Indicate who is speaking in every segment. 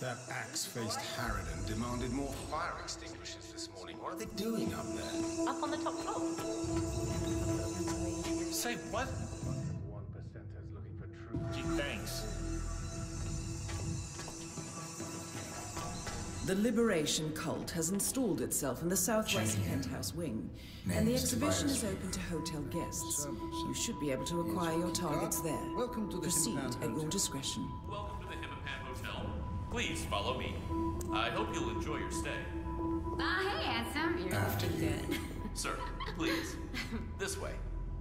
Speaker 1: That axe-faced harridan demanded more fire extinguishers this morning. What are they doing up there?
Speaker 2: Up on the top floor.
Speaker 3: Say what?
Speaker 1: 1%ers looking for truth.
Speaker 3: Gee, thanks.
Speaker 4: The Liberation Cult has installed itself in the southwest penthouse wing, and the exhibition is open to hotel guests. You should be able to acquire your targets there.
Speaker 5: Welcome to the
Speaker 4: Proceed
Speaker 5: Himmelpant
Speaker 4: at your
Speaker 5: Hotel.
Speaker 4: discretion.
Speaker 6: Welcome to the Himmelpant Hotel. Please follow me. I hope you'll enjoy your stay.
Speaker 7: Hey, handsome. You're
Speaker 5: After
Speaker 7: looking
Speaker 5: you.
Speaker 7: good.
Speaker 6: Sir, please. This way.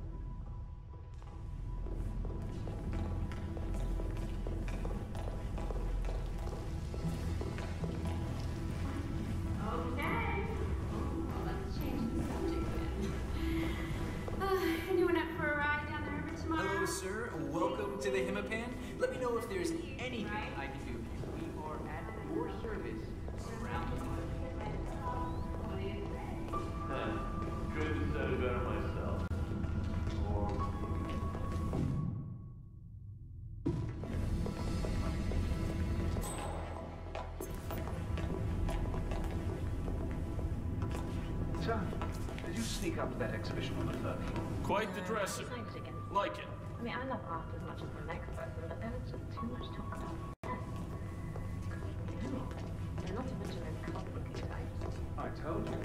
Speaker 7: Okay. Well, let's change the subject then. Anyone up for a ride down the river tomorrow?
Speaker 8: Hello, sir. Welcome to the Himmelpant. Let me know if there's anything I can do for you. We are at your service around the clock.
Speaker 6: Couldn't have said it better myself.
Speaker 1: So, did you sneak up to that exhibition on the third floor?
Speaker 6: Quite the dresser. Like it.
Speaker 2: I mean, I love art as much as the next person, but there was just too much talk about death. And not to mention those cult-looking types.
Speaker 1: I told you.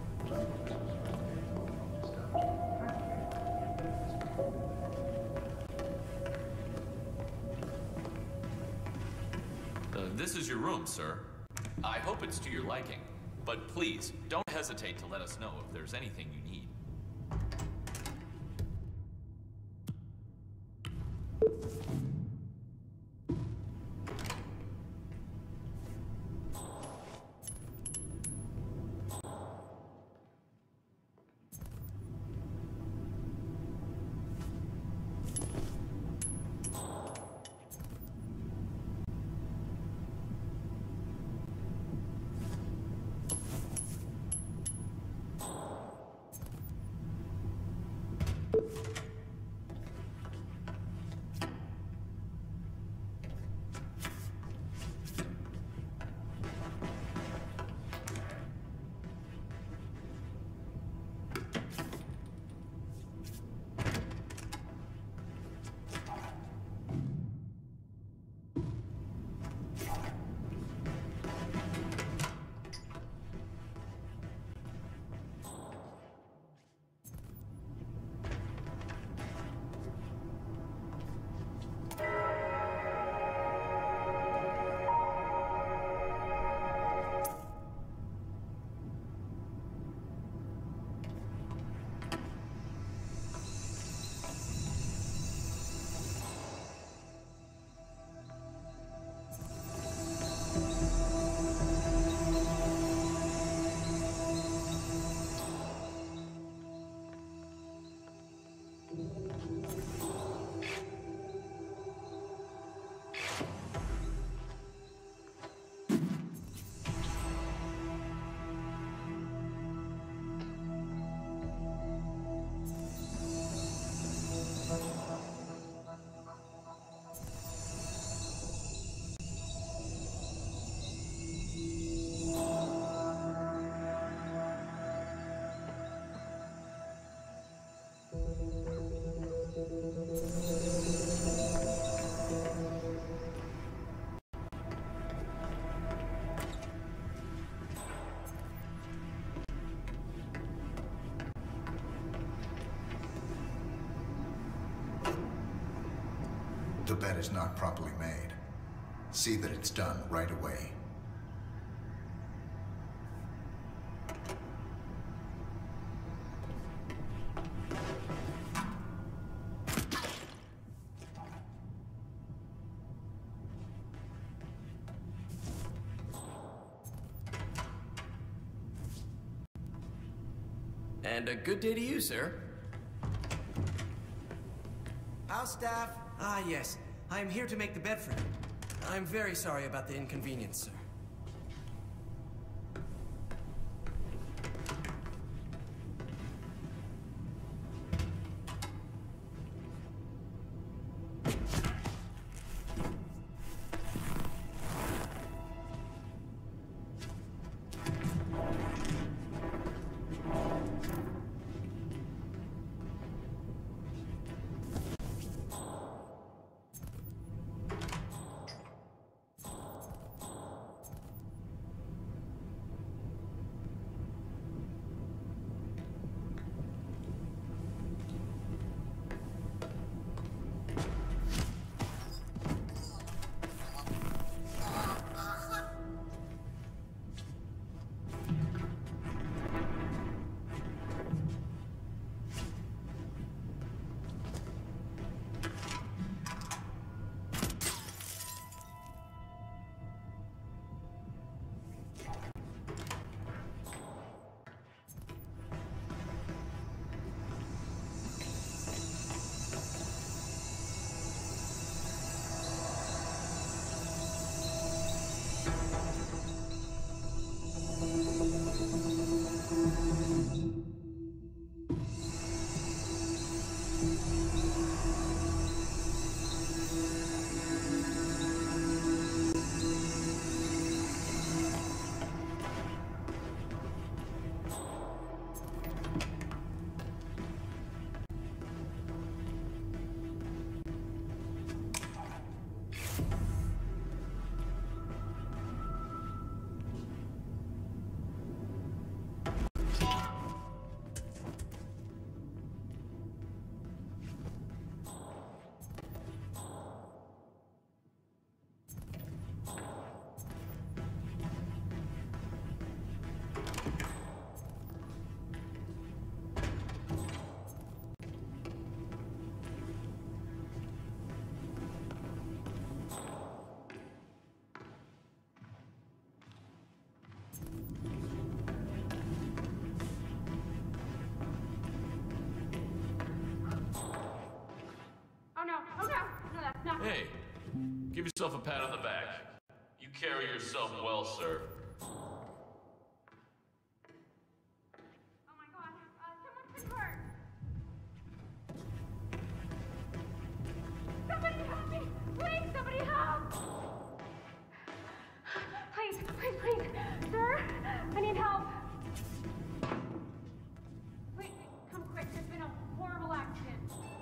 Speaker 6: This is your room, sir. I hope it's to your liking. But please, don't hesitate to let us know if there's anything you need.
Speaker 5: The bed is not properly made. See that it's done right away.
Speaker 8: And a good day to you, sir.
Speaker 9: House staff? Ah, yes. I am here to make the bed for you. I'm very sorry about the inconvenience, sir.
Speaker 7: that's not...
Speaker 6: Hey, give yourself a pat on the back. You carry yourself well, sir.
Speaker 7: Oh my god, someone's been hurt! Somebody help me! Please, somebody help! Please, please, please! Sir, I need help! Wait, come quick, there's been a horrible accident.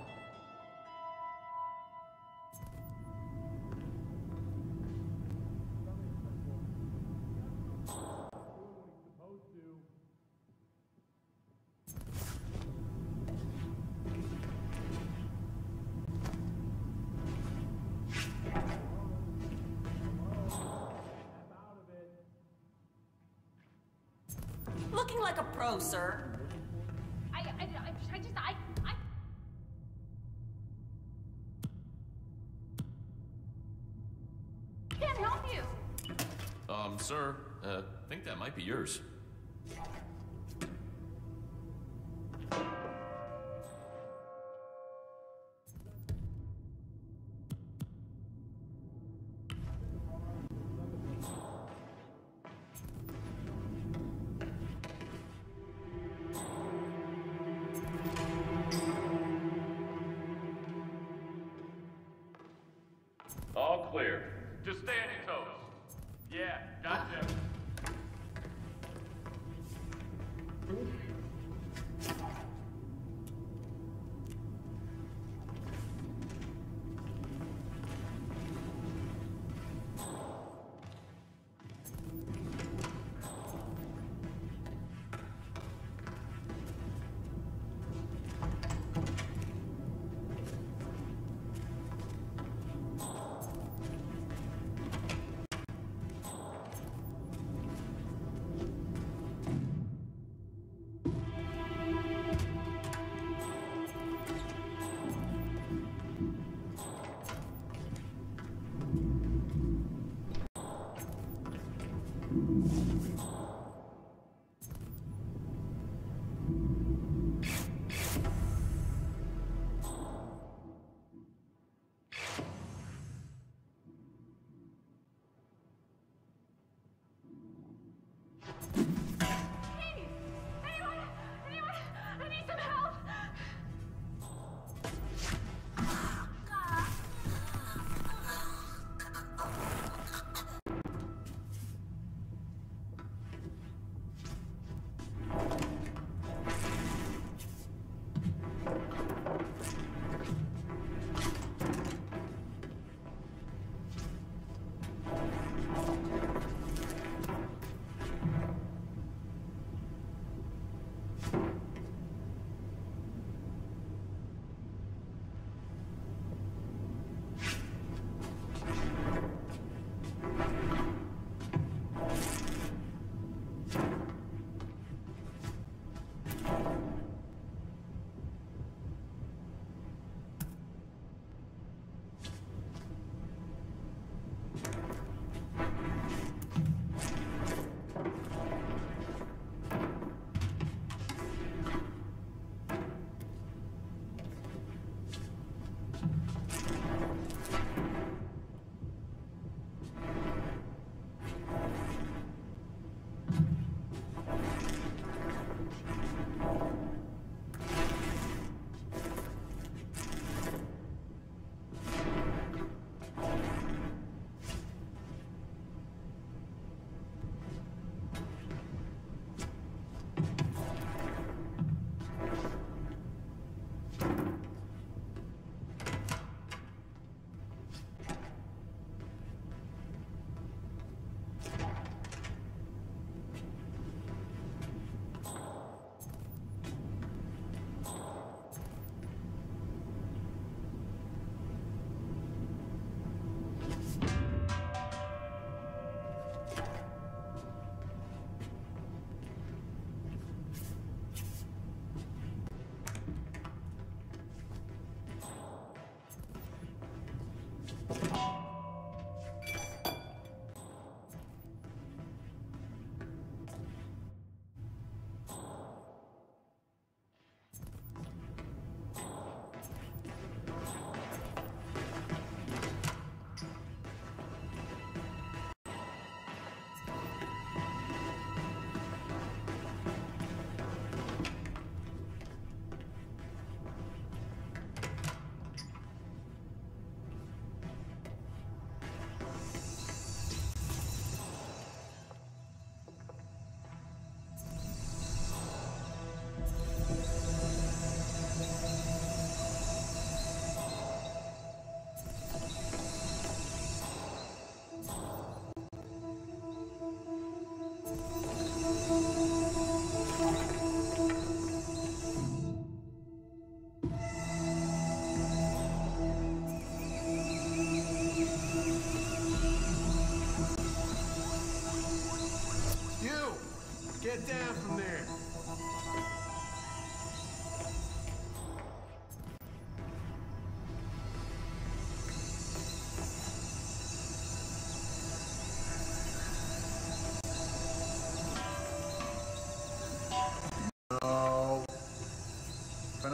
Speaker 3: Looking like a pro, sir.
Speaker 7: I can't help you!
Speaker 6: Sir, I think that might be yours. All clear. Just stay on your toes. Yeah, gotcha.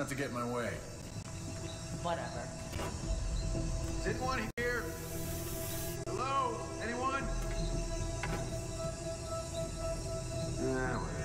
Speaker 5: not to get in my way.
Speaker 3: Whatever.
Speaker 10: Is anyone here? Hello? Anyone? Ah, whatever.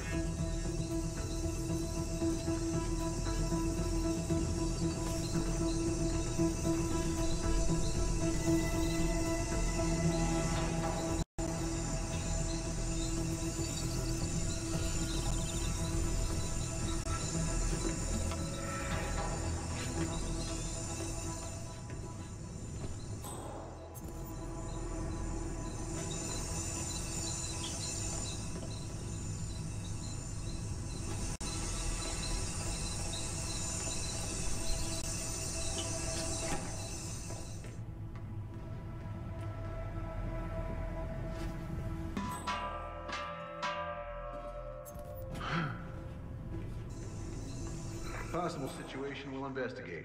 Speaker 10: Possible situation we'll investigate.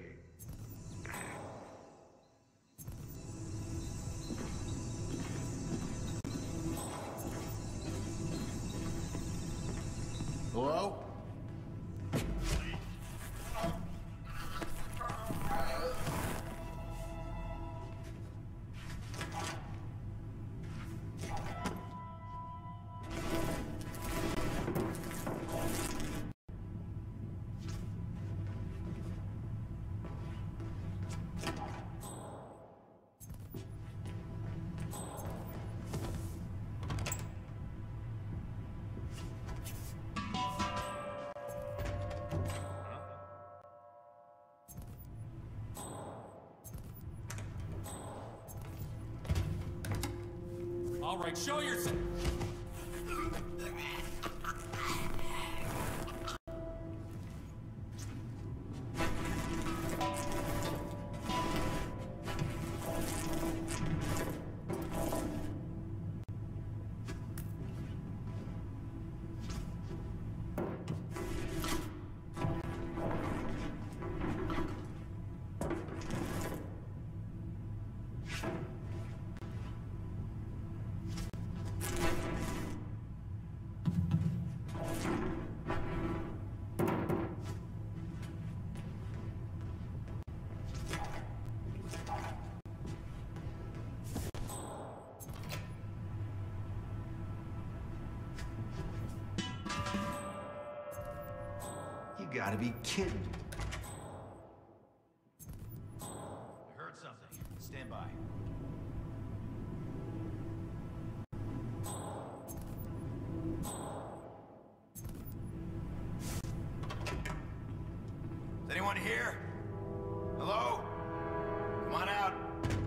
Speaker 5: Hello?
Speaker 6: All right, show yourself.
Speaker 10: You gotta be kidding.
Speaker 11: I heard something. Stand by.
Speaker 10: Is anyone here? Hello? Come on out.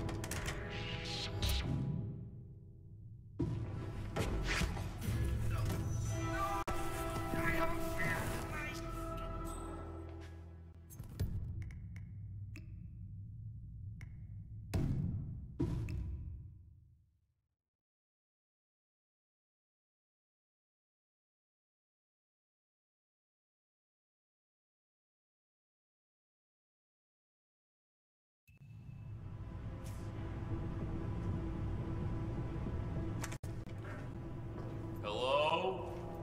Speaker 6: Hello?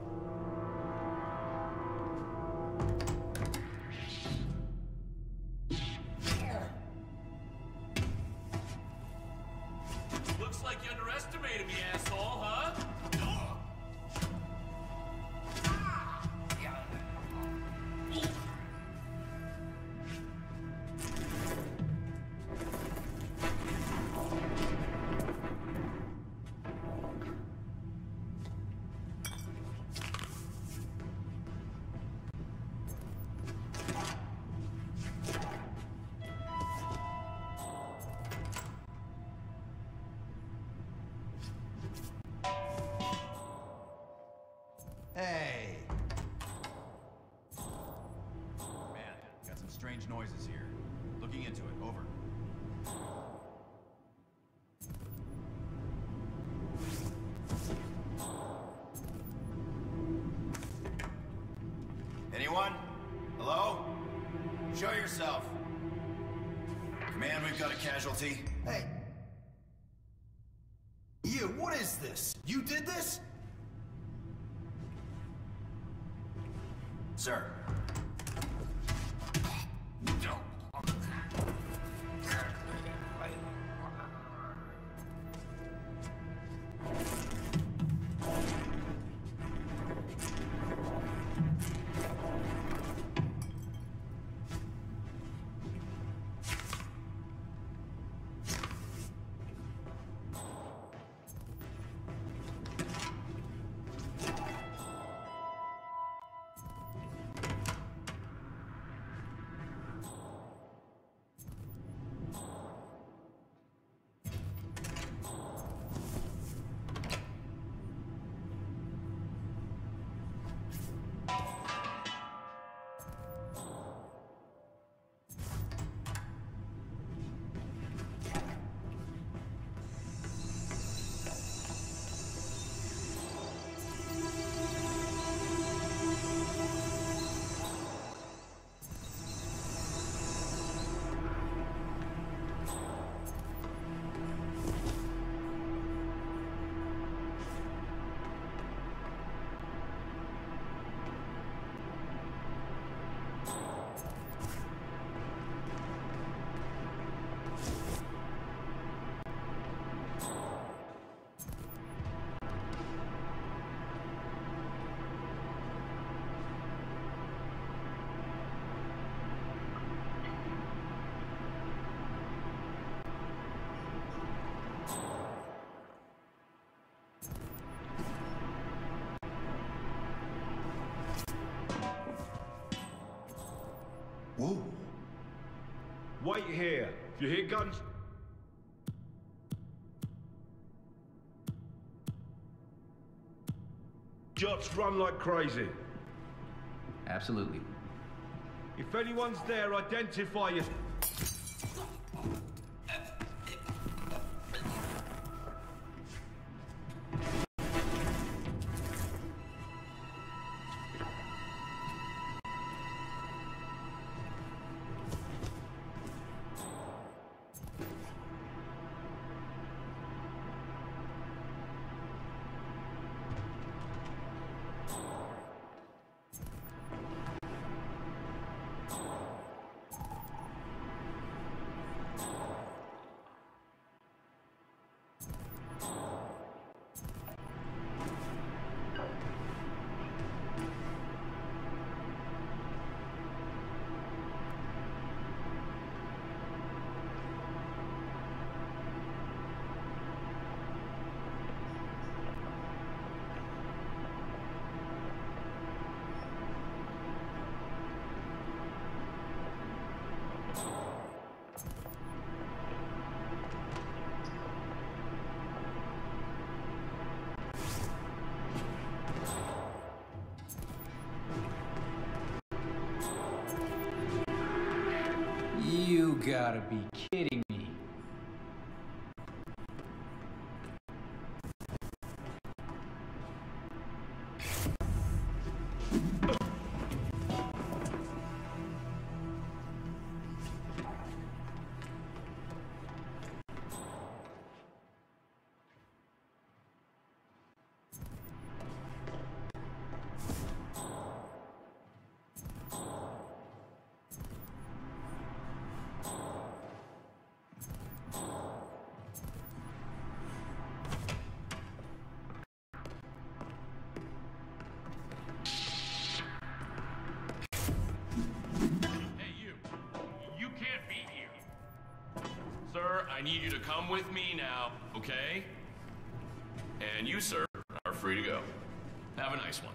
Speaker 6: Looks like you underestimated me, asshole, huh?
Speaker 11: Hey! Man, got some strange noises here. Looking into it. Over.
Speaker 10: Anyone? Hello? Show yourself. Command, we've got a casualty. Hey. You, what is this? You did this? Sir.
Speaker 12: Whoa. Wait here. If you hear guns... shots, run like crazy.
Speaker 8: Absolutely.
Speaker 12: If anyone's there, identify you.
Speaker 8: You gotta be kidding me.
Speaker 6: Sir, I need you to come with me now, okay? And you, sir, are free to go. Have a nice one.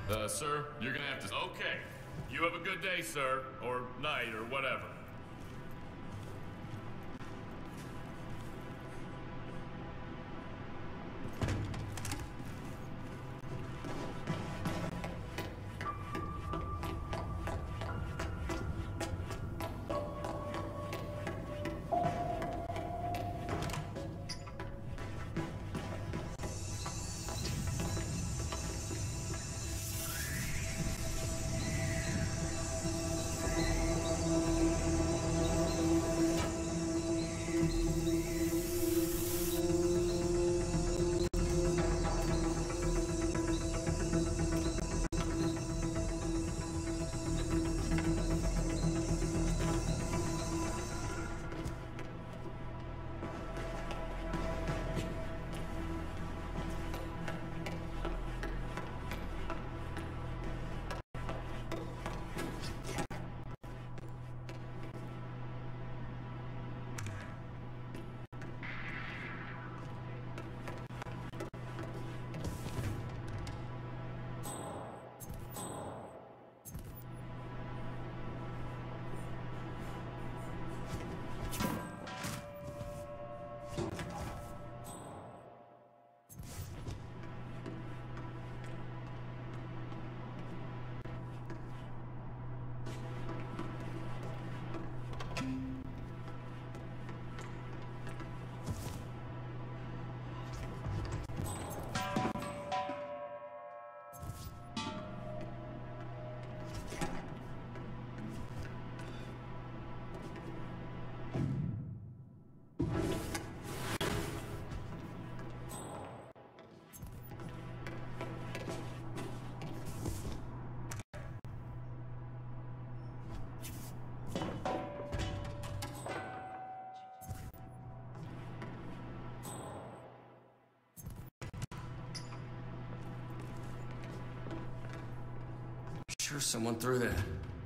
Speaker 6: Sir, you're gonna have to... Okay. You have a good day, sir. Or night, or whatever.
Speaker 9: Sure someone threw that.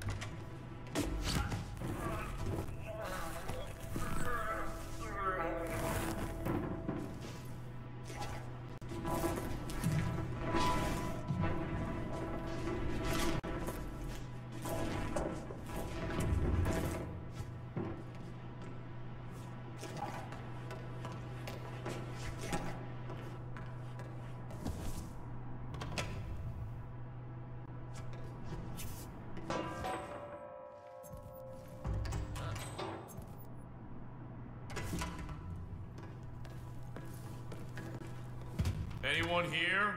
Speaker 6: Anyone here?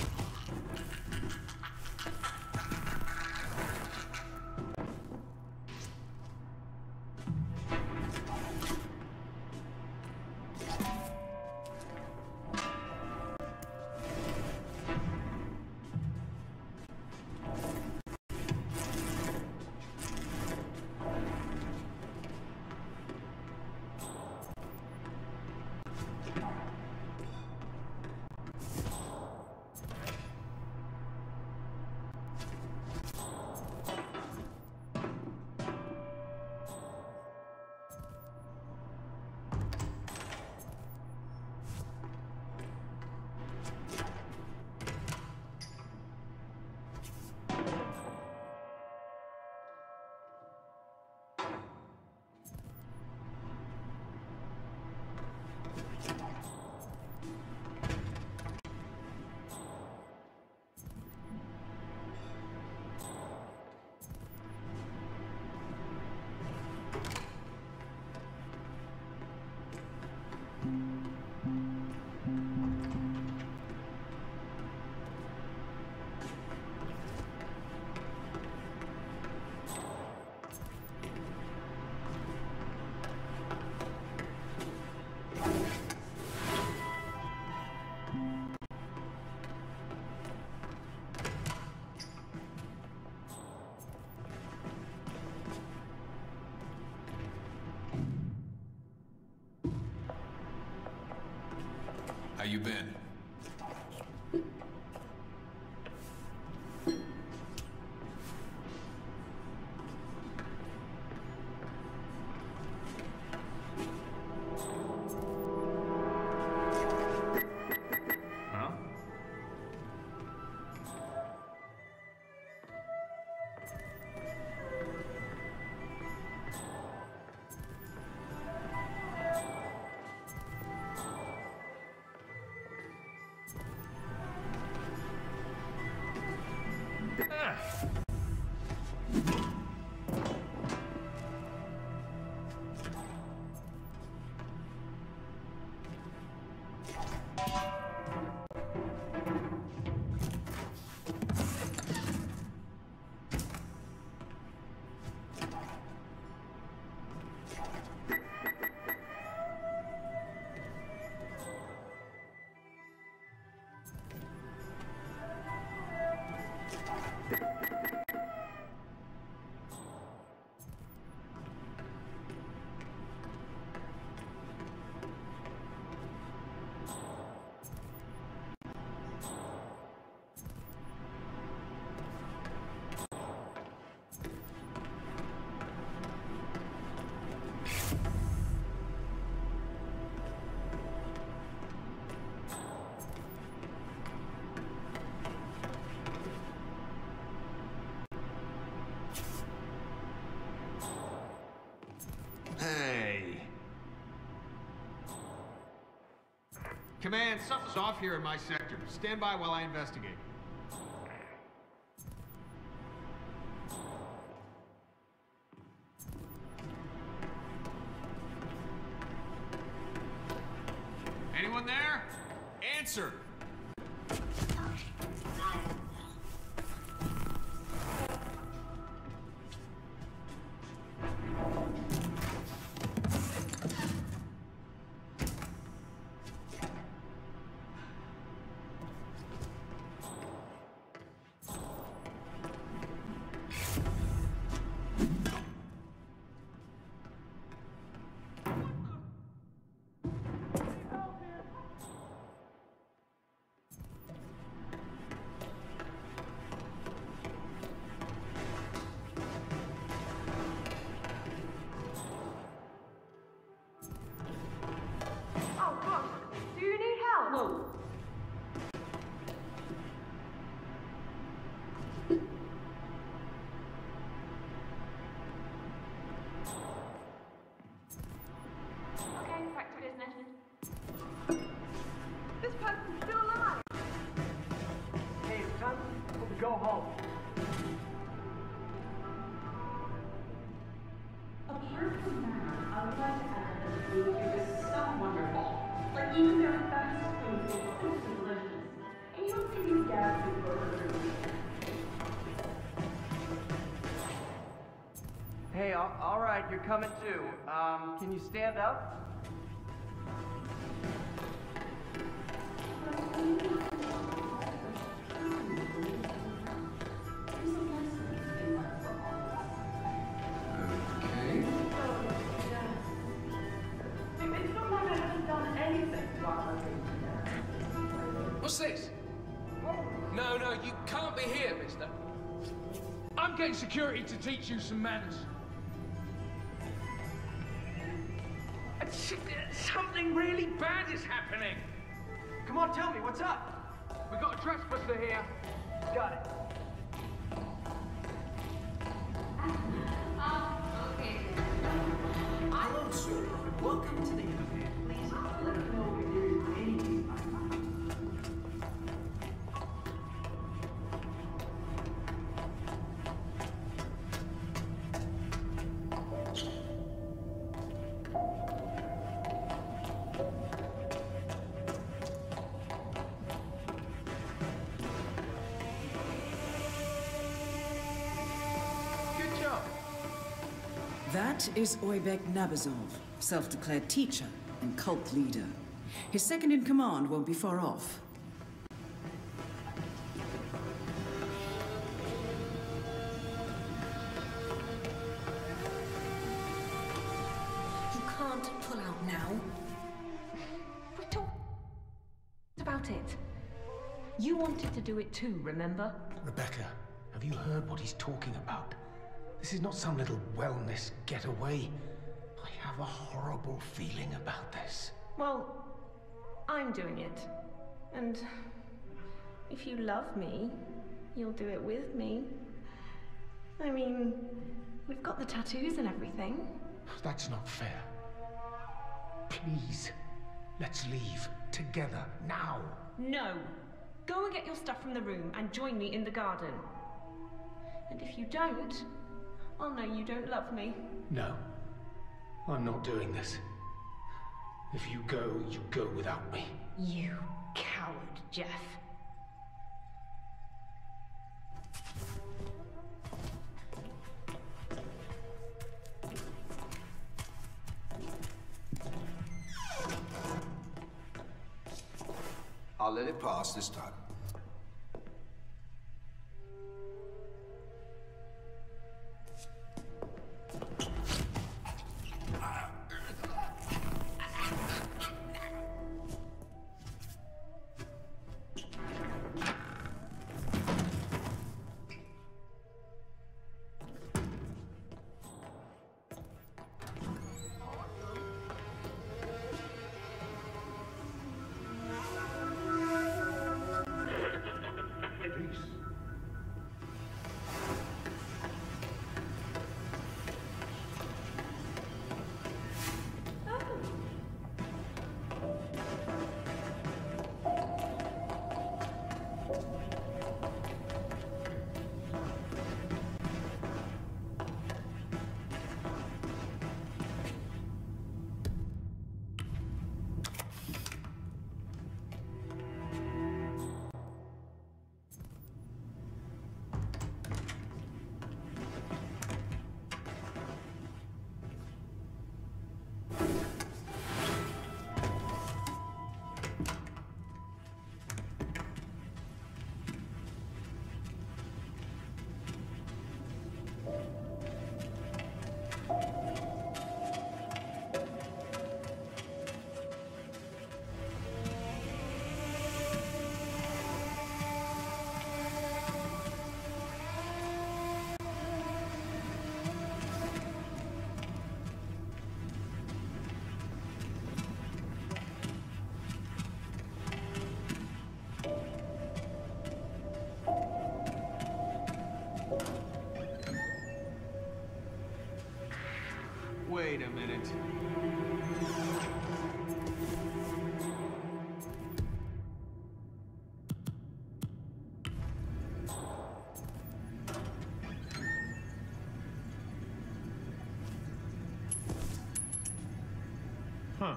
Speaker 11: How you been?
Speaker 13: Command, something's off here in my sector. Stand by while I investigate. Anyone there? Answer!
Speaker 9: Go home.
Speaker 2: Apart from that, I would like to add that the food here is so wonderful. Like, even their fast food is so delicious. And you don't see these gas food burgers.
Speaker 9: Hey, all right, you're coming too. Can you stand up?
Speaker 14: What's this? No, you can't be here, mister.
Speaker 12: I'm getting security to teach you some manners. Something really bad is happening.
Speaker 9: Come on, tell me, what's up?
Speaker 12: We got a trespasser here.
Speaker 9: Got it.
Speaker 7: Okay.
Speaker 8: Hello, sir. Welcome to the Hippopan. Please let me know if there is anything I can do.
Speaker 4: That is Oybek Nabazov, self-declared teacher and cult leader. His second-in-command won't be far off.
Speaker 15: You can't pull out now.
Speaker 2: We talked about it. You wanted to do it too, remember?
Speaker 1: Rebecca, have you heard what he's talking about? This is not some little wellness getaway. I have a horrible feeling about this.
Speaker 2: Well, I'm doing it. And if you love me, you'll do it with me. I mean, we've got the tattoos and everything.
Speaker 1: That's not fair. Please, let's leave together now.
Speaker 2: No. Go and get your stuff from the room and join me in the garden. And if you don't, I'll know you don't love me.
Speaker 1: No, I'm not doing this. If you go without me.
Speaker 2: You coward, Jeff.
Speaker 10: I'll let it pass this time.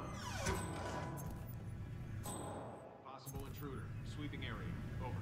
Speaker 13: Possible intruder. Sweeping area. Over.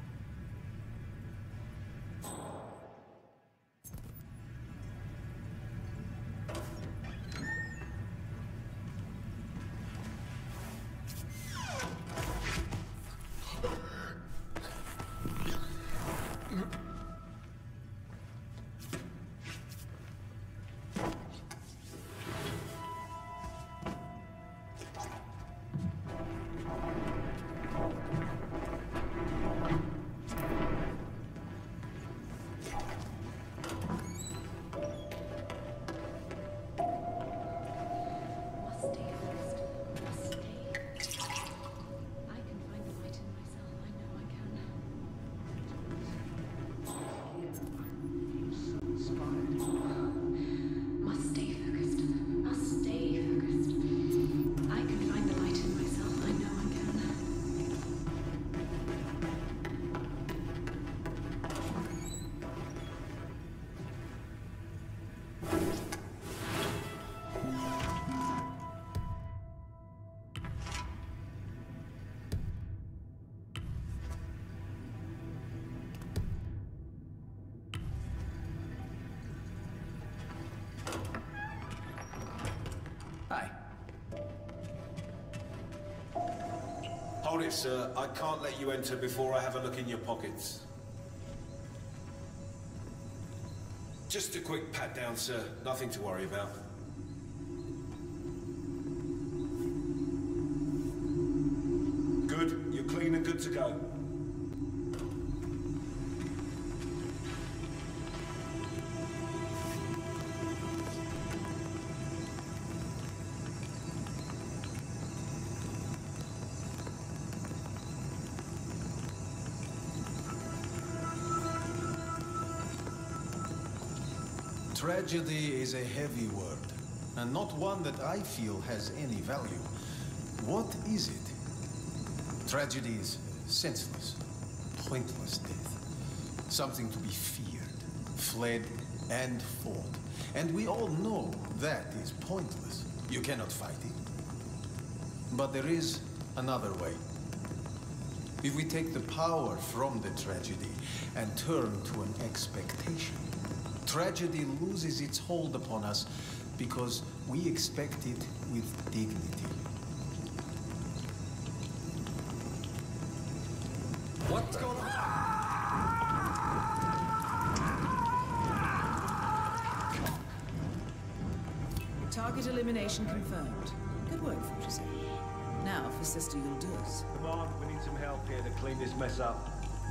Speaker 16: Hold it, sir. I can't let you enter before I have a look in your pockets. Just a quick pat down, sir. Nothing to worry about. Good. You're clean and good to go.
Speaker 17: Tragedy is a heavy word, and not one that I feel has any value. What is it? Tragedy is senseless, pointless death. Something to be feared, fled, and fought. And we all know that is pointless. You cannot fight it. But there is another way. If we take the power from the tragedy and turn to an expectation, tragedy loses its hold upon us because we expect it with dignity.
Speaker 14: What's going on?
Speaker 4: Target elimination confirmed. Good work, Fortescue. Now for Sister Yulduz.
Speaker 12: Come on, we need some help here to clean this mess up.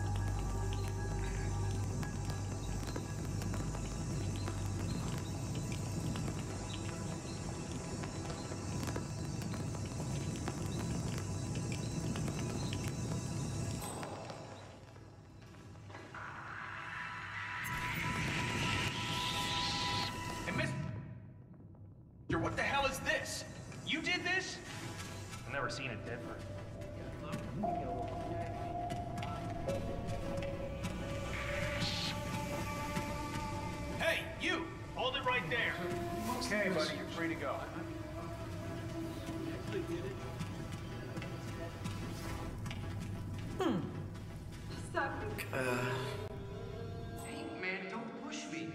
Speaker 14: What the hell is this? You did this?
Speaker 18: I've never seen it different.
Speaker 14: Hey, you! Hold it right there.
Speaker 18: Okay, buddy, you're free to go.
Speaker 14: Hey, man, don't push me.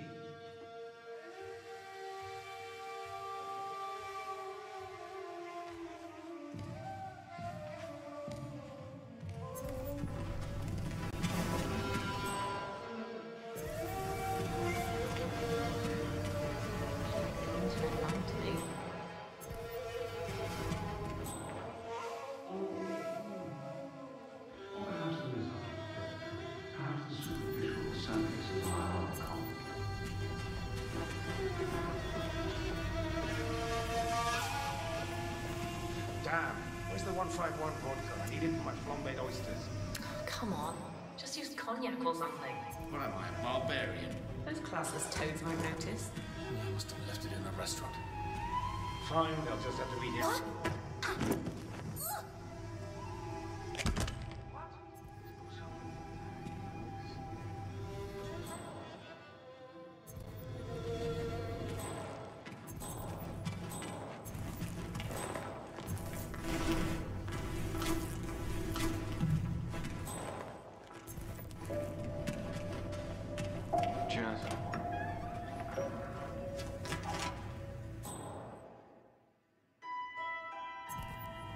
Speaker 1: Damn, where's the 151 vodka? I need it for my flambéed oysters.
Speaker 15: Come on. Just use cognac or something.
Speaker 1: What am I, a barbarian?
Speaker 15: Those classless toads won't notice.
Speaker 1: I must have left it in the restaurant. Fine, they'll just have to eat it.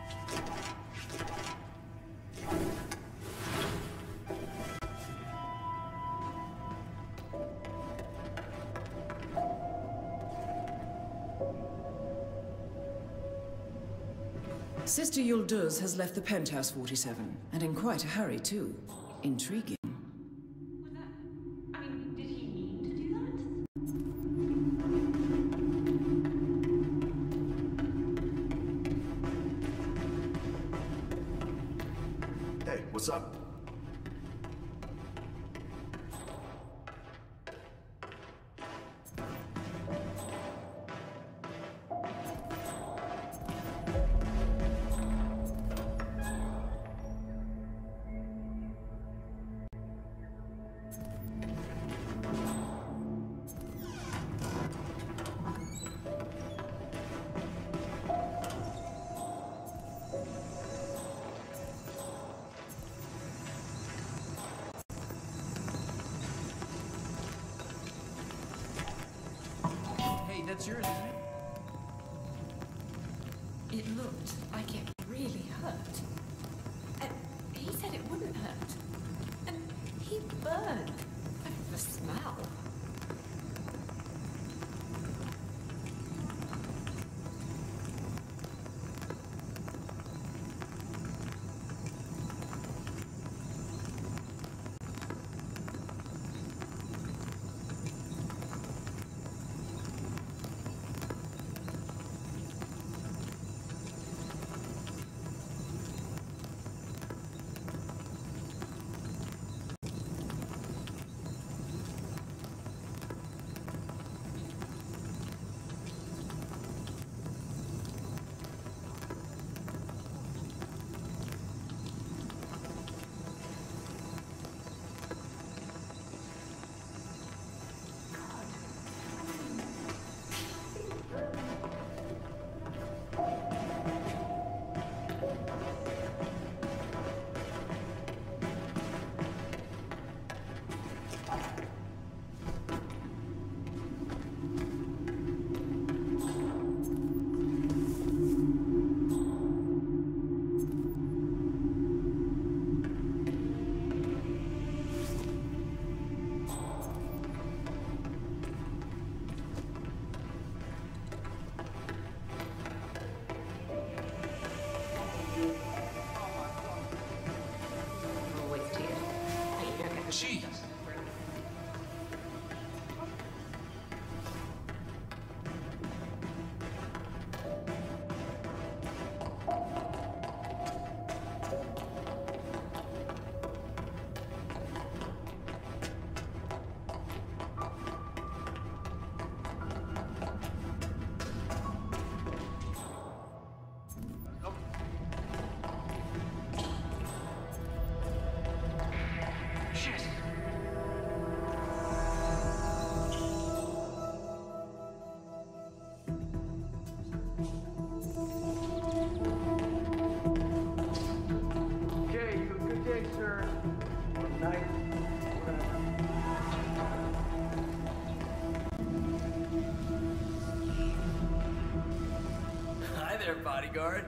Speaker 4: Sister Yulduz has left the Penthouse 47, and in quite a hurry, too. Intriguing.
Speaker 2: I mean, did he mean to do that?
Speaker 10: Hey, what's up?
Speaker 8: That's yours, isn't it?
Speaker 15: It looked like it really hurt. And he said it wouldn't hurt. And he burned. The smell.
Speaker 14: Jeez.
Speaker 8: Bodyguard.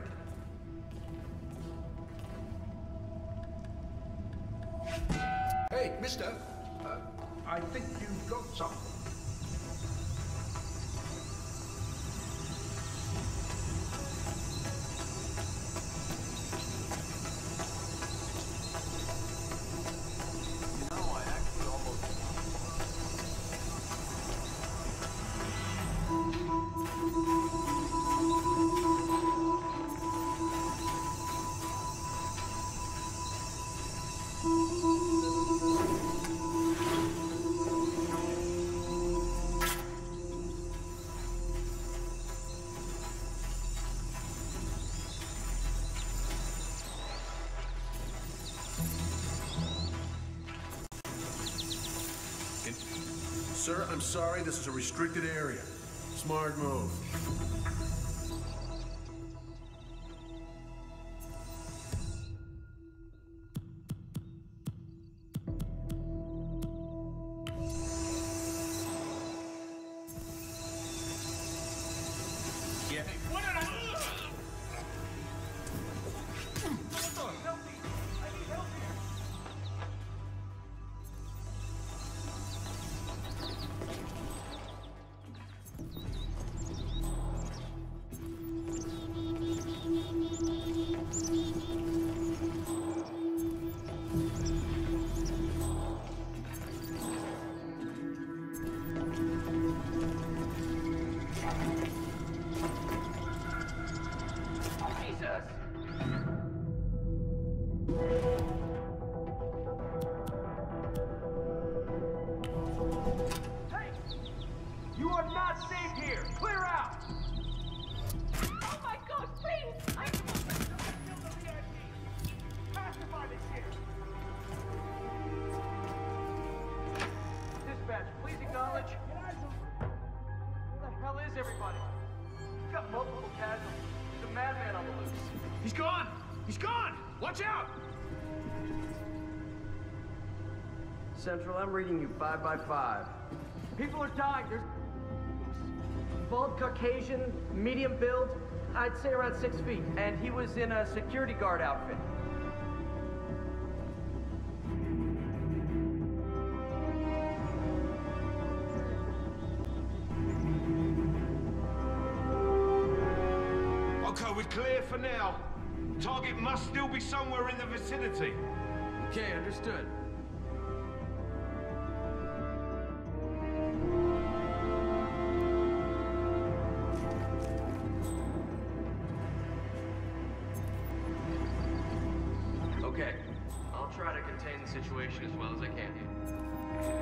Speaker 13: Hey, mister. I think you've got something.
Speaker 10: Sir, I'm sorry, this is a restricted area. Smart move.
Speaker 14: Yeah. What did I...
Speaker 12: He's gone! He's gone! Watch out!
Speaker 19: Central, I'm reading you 5 by 5. People are dying. There's bald Caucasian, medium build, I'd say around 6 feet, and he was in a security guard outfit.
Speaker 12: Okay, we're clear for now. Target must still be somewhere in the vicinity.
Speaker 19: Okay, understood. Okay, I'll try to contain the situation as well as I can here.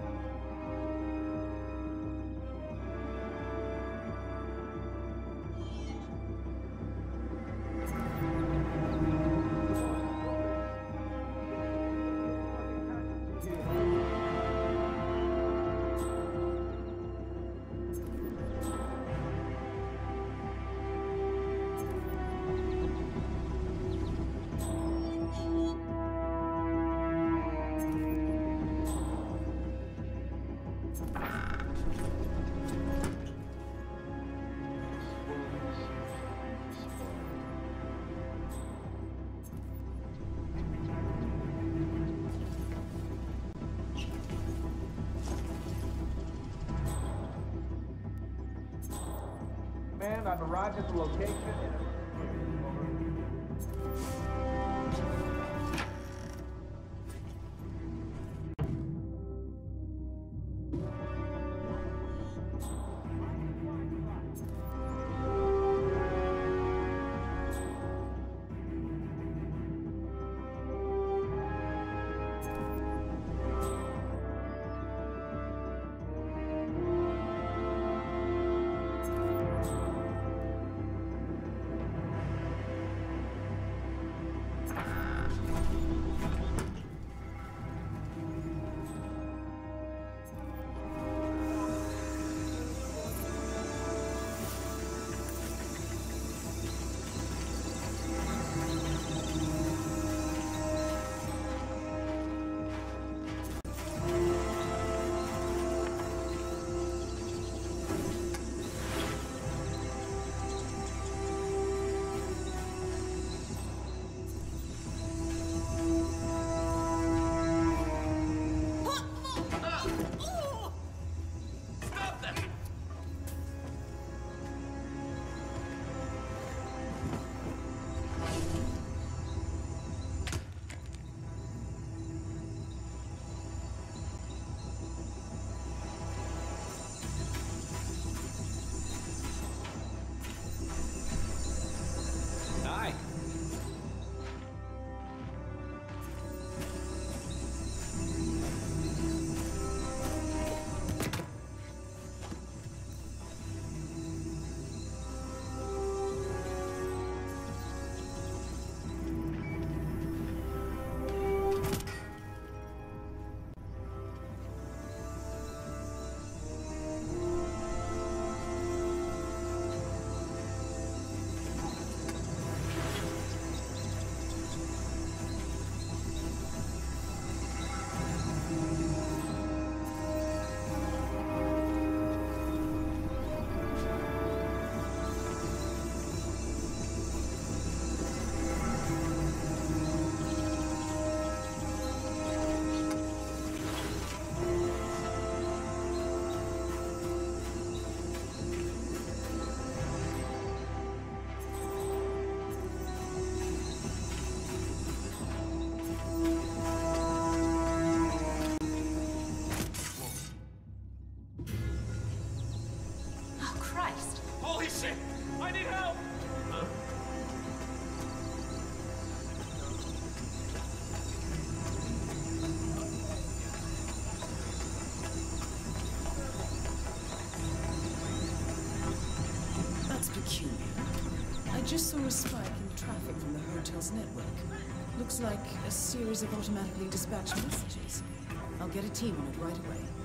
Speaker 18: Man, I've arrived at the location and
Speaker 6: Holy shit! I need help! Huh?
Speaker 4: That's peculiar. I just saw a spike in traffic from the hotel's network. Looks like a series of automatically dispatched messages. I'll get a team on it right away.